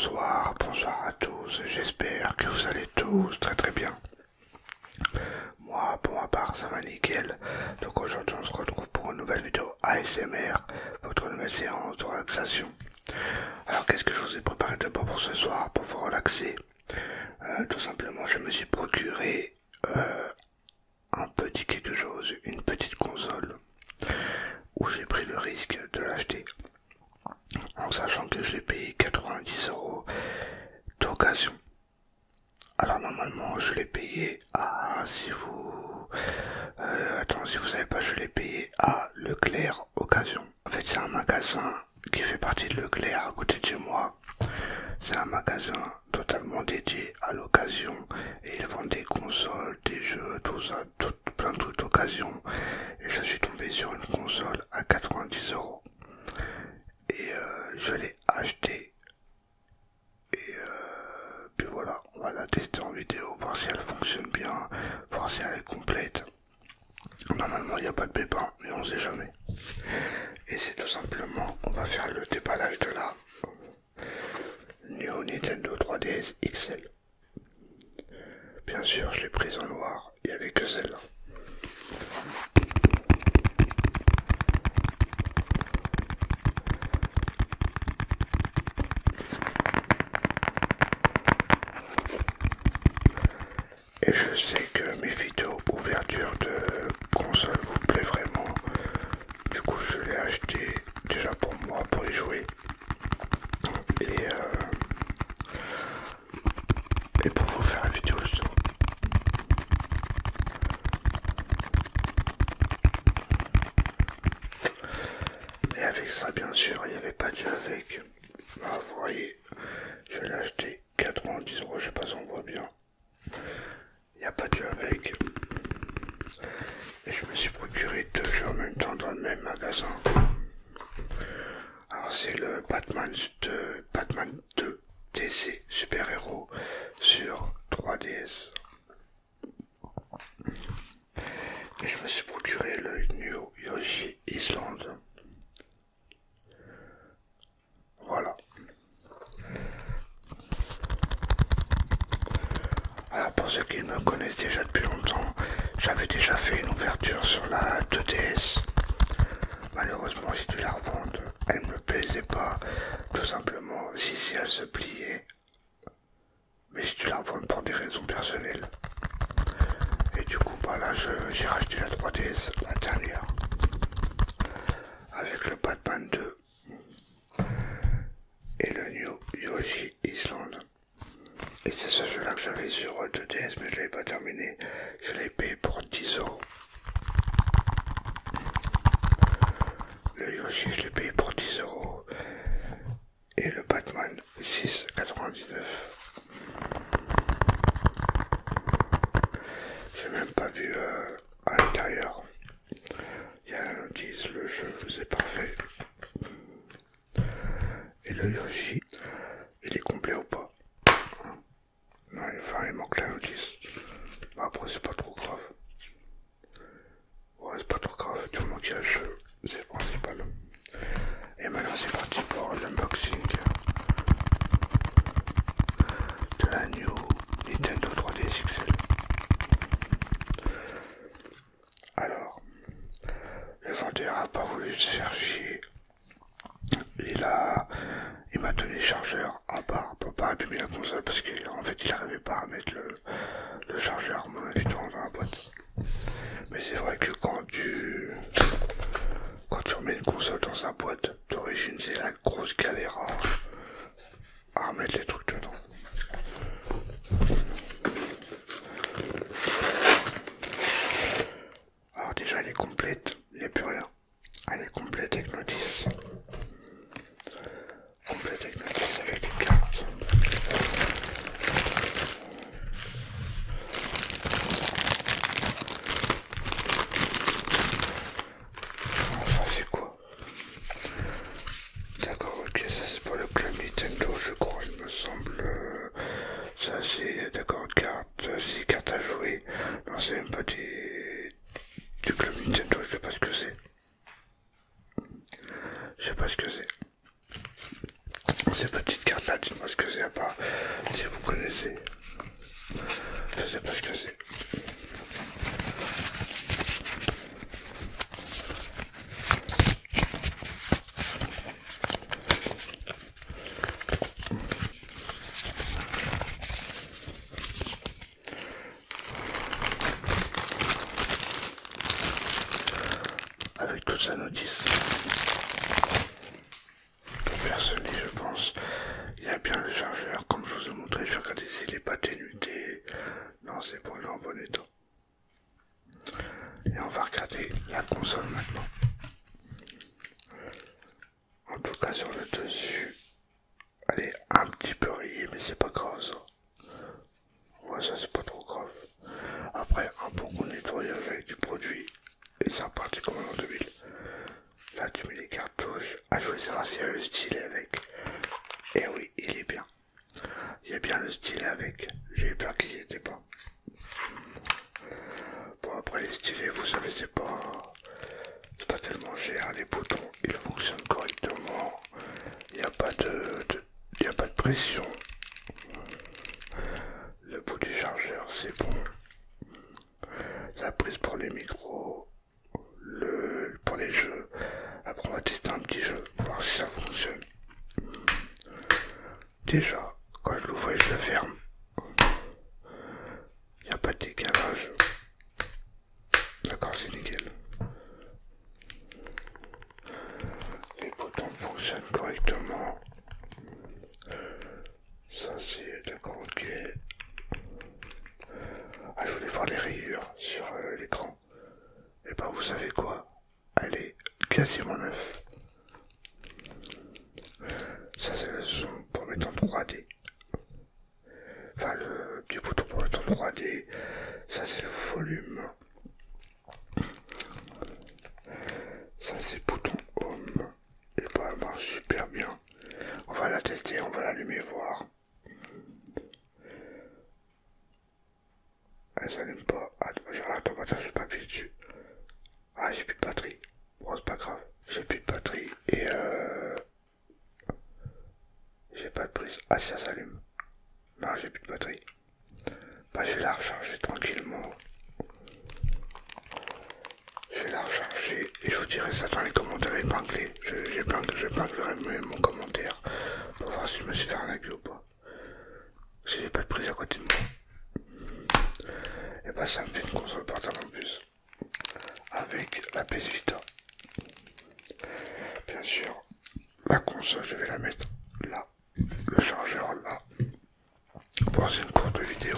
bonsoir, bonsoir à tous, j'espère que vous allez tous très très bien. Moi, pour ma part, ça va nickel. Donc aujourd'hui, on se retrouve pour une nouvelle vidéo ASMR, votre nouvelle séance de relaxation. Alors, qu'est-ce que je vous ai préparé d'abord pour ce soir, pour vous relaxer? Tout simplement, je me suis procuré un petit quelque chose, une petite console, où j'ai pris le risque de l'acheter, en sachant que je l'ai payé 90 € d'occasion. Alors normalement je l'ai payé à, si vous savez pas, je l'ai payé à Leclerc Occasion. En fait c'est un magasin qui fait partie de Leclerc à côté de chez moi. C'est un magasin totalement dédié à l'occasion et ils vendent des consoles, des jeux, tout ça, plein de trucs d'occasion. Et je suis tombé sur une console à 90 € et je l'ai acheté. Et puis voilà, on va la tester en vidéo, voir si elle fonctionne bien, voir si elle est complète. Normalement il n'y a pas de pépin, mais on sait jamais. Et c'est tout simplement, on va faire le déballage de la Neo Nintendo 3DS XL. Bien sûr, je l'ai prise en noir, il n'y avait que celle-là. Et je sais que mes vidéos ouverture de console vous plaît vraiment. Du coup, je l'ai acheté déjà pour moi, pour y jouer. Et pour vous faire une vidéo justement. Et avec ça, bien sûr, il n'y avait pas de jeu avec. Bah, vous voyez, je l'ai acheté 90 €, je sais pas si on voit bien. Il n'y a pas de jeu avec. Et je me suis procuré deux jeux en même temps dans le même magasin. Alors c'est le Batman 2 DC Super Héros sur 3DS. Et je me suis procuré le New Yoshi Island. Voilà. Alors pour ceux qui me connaissent déjà depuis longtemps, j'avais déjà fait une ouverture sur la 2DS. Malheureusement j'ai dû la revendre, elle me plaisait pas, tout simplement, si elle se pliait. Mais j'ai dû la revendre pour des raisons personnelles. Et du coup bah là j'ai racheté la 3DS, la dernière. Avec le Batman 2 et le New Yoshi Island. Et c'est ce jeu là que j'avais sur 2DS mais je l'avais pas terminé. Je l'ai payé pour 10 €. Le Yoshi je l'ai payé pour 10 € et le Batman 6,99 €. J'ai même pas vu à l'intérieur. Il y a un notice, le jeu c'est parfait. Et le Yoshi, il est complet ou pas? Non, enfin il manque la notice. Bon, après c'est pas trop grave. Ouais, c'est pas trop grave, du moment qu'il y a le jeu, c'est le principal. Et maintenant c'est parti pour l'unboxing de la New Nintendo 3DS XL. Alors, le vendeur a pas voulu se faire chier. Il m'a donné le chargeur à part pour pas abîmer la console parce qu'en fait il n'arrivait pas à mettre le chargeur à mon avis dans la boîte. Mais c'est vrai que quand tu remets une console dans sa boîte d'origine, c'est la grosse galère à remettre les trucs dedans. Alors déjà elle est complète, il n'y a plus rien. Elle est complète avec notice. Complète avec notice avec des cartes. Alors ça c'est quoi? D'accord, ok, ça c'est pour le club Nintendo je crois, il me semble. Ça c'est d'accord, carte, c'est des cartes à jouer. Non, c'est même pas du club Nintendo, je sais pas ce que c'est. Je sais pas ce que c'est. Ces petites cartes là, dites-moi ce que c'est. avec toute sa notice. Personne lit, je pense. Il y a bien le chargeur, comme je vous ai montré. Je vais regarder s'il n'est pas ténuté. Non, c'est bon, il est en bon état. Et on va regarder la console maintenant. En tout cas, sur le dessus, elle est un petit peu rayée, mais c'est pas grave ça. Ouais, ça c'est pas trop grave. Après, un bon gros nettoyage avec du produit, et c'est reparti comme en 2000. Là, tu mets les cartouches. Ah, je voulais savoir s'il y a le stylet avec. Et oui, il est bien. Il y a bien le stylet avec. J'ai eu peur qu'il n'y était pas. Bon, après les stylets, vous savez, c'est pas tellement cher. Les boutons, ils fonctionnent correctement. Il n'y a pas il n'y a pas de pression. Le bout du chargeur, c'est bon. La prise pour les micros, pour les jeux. Après, on va tester un petit jeu, voir si ça fonctionne. Déjà, quand je l'ouvre et je le ferme, il n'y a pas de décalage. D'accord, c'est nickel. Les boutons fonctionnent correctement. Ça c'est d'accord, ok. Ah, je voulais voir les rayures sur l'écran. Et bah vous savez quoi? Elle est quasiment neuve. Ça c'est le son pour mettre en 3D. Enfin le petit bouton pour mettre en 3D. Ça c'est le volume. Ça c'est bouton home. Et bah elle marche super bien. On va la tester, on va l'allumer voir. Elle s'allume pas. Attends, je vais pas appuyer dessus. Ah, j'ai plus de batterie. Bon, c'est pas grave. J'ai plus de batterie et j'ai pas de prise. Ah, ça s'allume. Non, j'ai plus de batterie. Bah, je vais la recharger tranquillement. Je vais la recharger et je vous dirai ça dans les commentaires épinglés. J'épinglerai mon commentaire pour voir si je me suis fait arnaquer ou pas. Si j'ai pas de prise à côté de moi. Et bah, ça me fait une console portable en plus. Avec la PS Vita. Bien sûr, la console, je vais la mettre là. Le chargeur là. Bon, c'est une courte vidéo.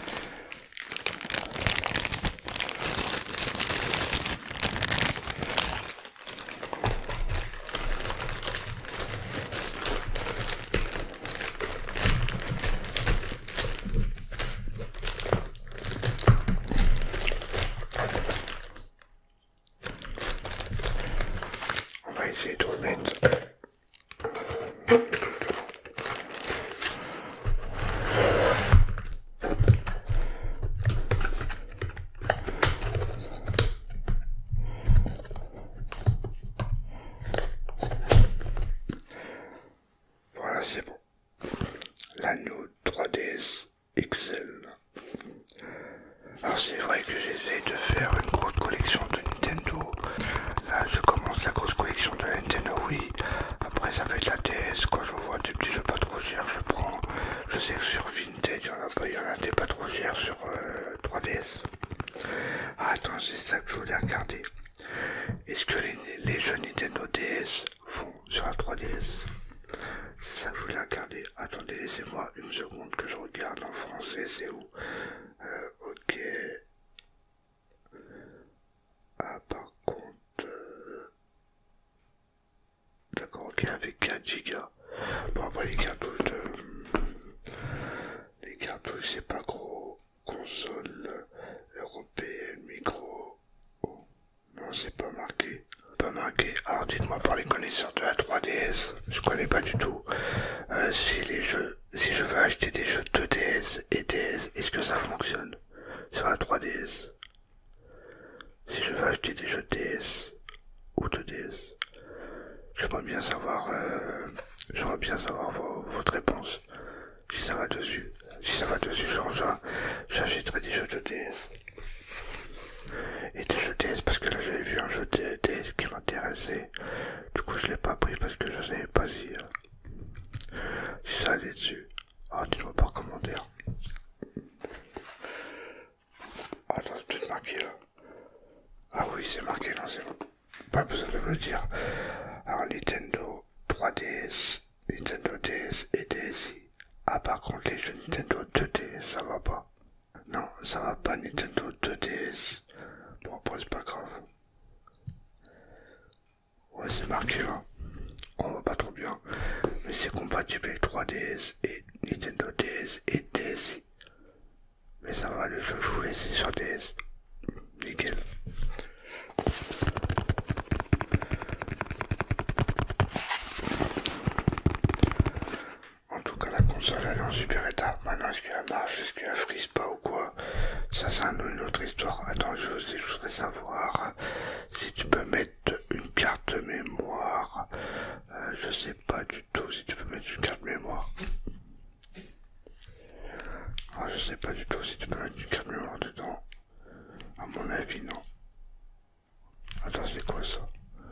On va essayer de remettre. Voilà, c'est bon. La New 3DS XL. Alors c'est vrai que j'essaie de faire une grosse collection de Nintendo. Là je commence la grosse collection de Nintendo Wii. Après ça va être la DS. Quand je vois des petits jeux pas trop chers, je prends. Je sais que sur Vinted il y en a des pas trop chers sur 3DS. Ah, attends, c'est ça que je voulais regarder. Est-ce que les jeux Nintendo DS vont sur la 3DS? C'est ça que je voulais regarder. Attendez, laissez-moi une seconde que je regarde en français, c'est où? Ok. Ah, par contre... D'accord, ok, avec 4 Go. Bon, après les cartouches Les cartouches, c'est pas gros. Console européenne, micro... Oh, non, c'est pas marqué. Pas marqué. Alors dites-moi pour les connaisseurs de la 3DS, je connais pas du tout. Si je veux acheter des jeux 2DS et DS, est-ce que ça fonctionne sur la 3DS? Si je veux acheter des jeux DS ou 2DS, j'aimerais bien savoir votre réponse. Si ça va dessus, j'achèterai des jeux de DS. Et des jeux DS parce que là j'avais vu un jeu de DS qui m'intéressait. Du coup je l'ai pas pris parce que je savais pas si ça allait dessus. Ah, dis-moi par commentaire. Attends, c'est peut-être marqué là. Ah oui, c'est marqué, non, c'est bon. Pas veut dire. Alors Nintendo 3DS, Nintendo DS et DSi. Ah par contre les jeux Nintendo 2DS ça va pas. Non, ça va pas Nintendo 2DS. Bon après c'est pas grave. Ouais c'est marqué là. On va pas trop bien. Mais c'est compatible avec 3DS et Nintendo DS et DSi. Mais ça va, le jeu je vous laisse sur DS. Nickel. En tout cas la console elle est en super état. Maintenant est-ce qu'elle marche, est-ce qu'elle frise pas ou quoi? Ça c'est une autre histoire. Attends, je voudrais savoir si tu peux mettre une carte mémoire. Je sais pas du tout si tu peux mettre une carte mémoire. Alors, je sais pas du tout si tu peux mettre une carte mémoire dedans. À mon avis non. Attends, c'est quoi ça?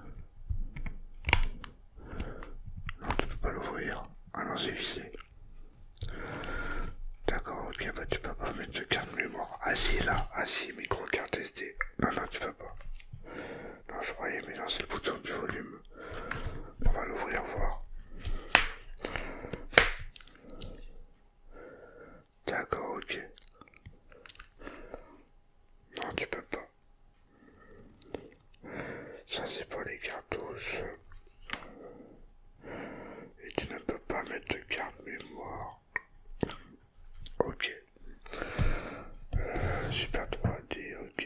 Non, tu peux pas l'ouvrir. Ah non, c'est vissé. D'accord, ok, bah tu peux pas mettre de carte mémoire. Ah si, là, ah si, micro carte SD. Non, non, tu peux pas. Non, je croyais, mais non, c'est le bouton du volume. On va l'ouvrir, voir. D'accord, ok. Non, tu peux pas. Ça, c'est pour les cartouches. Et tu ne peux pas mettre de carte mémoire. Ok. Super 3D, ok.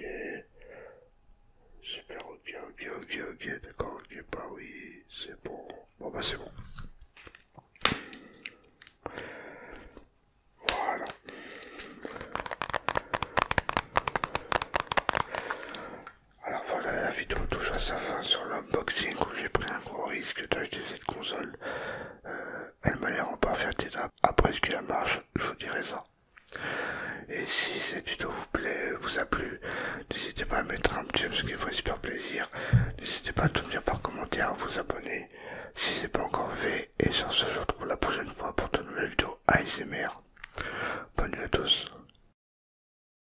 Super, ok, d'accord, ok, bah oui, c'est bon. Bon, bah c'est bon. Voilà. Alors voilà, la vidéo touche à sa fin sur l'unboxing où j'ai pris un gros risque d'acheter cette console. Elle m'a l'air en parfaite état. Après ce qu'elle marche, je vous dirai ça. Et si cette vidéo vous a plu,